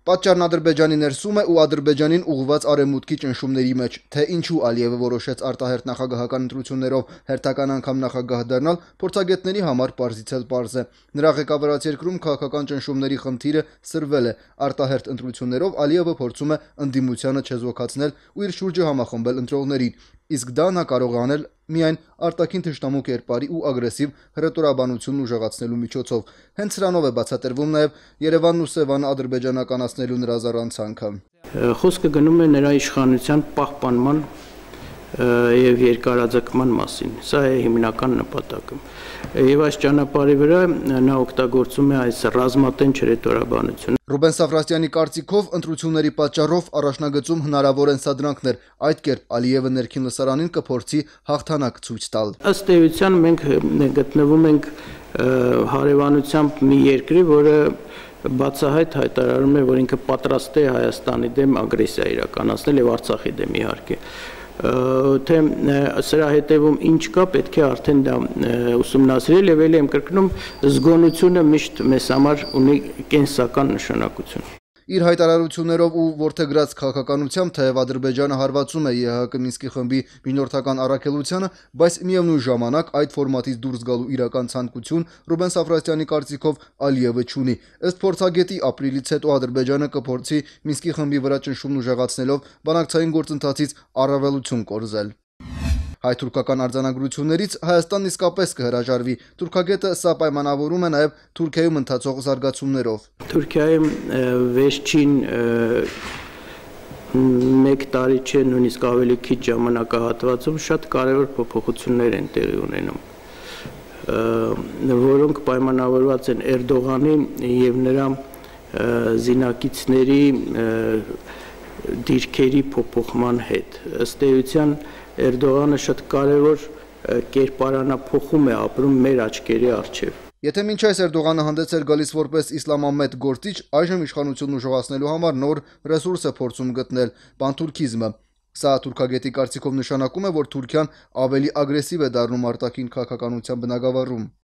Պատճառն Ադրբեջանի ներսում է ու Ադրբեջանին ուղղված արևմուտքի ճնշումների մեջ, թե ինչու Ալիևը որոշեց արտահերթ նախագահական ընտրություններով հերթական անգամ նախագահ դառնալ, փորձագետների համար պարզից էլ պարզ է։ Նրա ղեկավարած երկրում քաղաքական ճնշումների խնդիրը սրվել է։ Արտահերթ ընտրություններով Ալիևը փորձում է ընդդիմությանը չեզոքացնել ու իր շուրջը համախմբել ընտրողներին, իսկ դա նա կարող է անել միայն արտաքին թշնամու կերպարի ու ագրեսիվ հռետորաբանությունն ուժեղացնելու միջոցով։ Հենց սրանով է բացատրվում նաև Երևանն ու Սևանը ադրբեջանականացնելու նրա զառանցանքը։ Խոսքը գնում է նրա իշխանության պահպանման եւ երկարաձգման մասին։ Սա է հիմնական նպատակը։ Եվ այս ճանապարհի վրա նա օգտագործում է այս ռազմատենչ հռետորաբանությունը։ Ռուբեն Սավրաստյանի կարծիքով ընտրությունների պատճառով առաջնագծում հնարավոր են սադրանքներ, այդ կերպ Ալիևը ներքին լսարանին կփորձի հաղթանակ ցույց տալ։ Ըստ էության մենք գտնվում ենք հարևանությամբ մի երկրի, որը բացահայտ հայտարարում է, որ ինքը պատրաստ է Հայաստանի դեմ ագրեսիա իրականացնել եւ Արցախի դեմ իհարկե։ Թե սրա հետևում ինչ կա, պետք է արդեն դա ուսումնասիրել եւ ելի եմ կրկնում, զգոնությունը միշտ մեզ համար ունի կենսական նշանակություն։ Իր հայտարարություններով ու որդեգրած քաղաքականությամբ թեև Ադրբեջանը հարվածում է ԵՀԿ Մինսկի խմբի միջնորդական առաքելությանը, բայց միևնույն ժամանակ այդ ֆորմատից դուրս գալու իրական ցանկություն Ռուբեն Սավրաստյանի կարծիքով Ալիևը չունի։ Ըստ փորձագետի, ապրիլից հետո Ադրբեջանը կփորձի Մինսկի խմբի վրա ճնշումն ուժեղացնելով բանակցային գործընթացից առավելություն կորզել։ Հայ-թուրքական արձանագրություններից Հայաստանն իսկապես կհրաժարվի։ Թուրքագետը սա պայմանավորում է նաև Թուրքիայում ընթացող զարգացումներով։ Թուրքիայում վերջին մեկ տարի չէ, նույնիսկ ավելի քիչ ժամանակահատվածում շատ կարևոր փոփոխություններ են տեղի ունենում, որոնք պայմանավորված են Էրդողանի եւ նրա զինակիցների դիրքերի փոփոխման հետ։ Ըստ էության Էրդողանը շատ կարևոր կերպարանափոխում է ապրում մեր աչքերի առջև։ Եթե մինչ այս Էրդողանը հանդես էր գալիս որպես իսլամամետ գործիչ, այժմ իշխանությունն ուժեղացնելու համար նոր ռեսուրս է փորձում գտնել՝ պանթուրքիզմը։ Սա թուրքագետի կարծիքով նշանակում է, որ Թուրքիան ավելի ագրեսիվ է դառնում արտաքին քաղաքականության բնագավառում։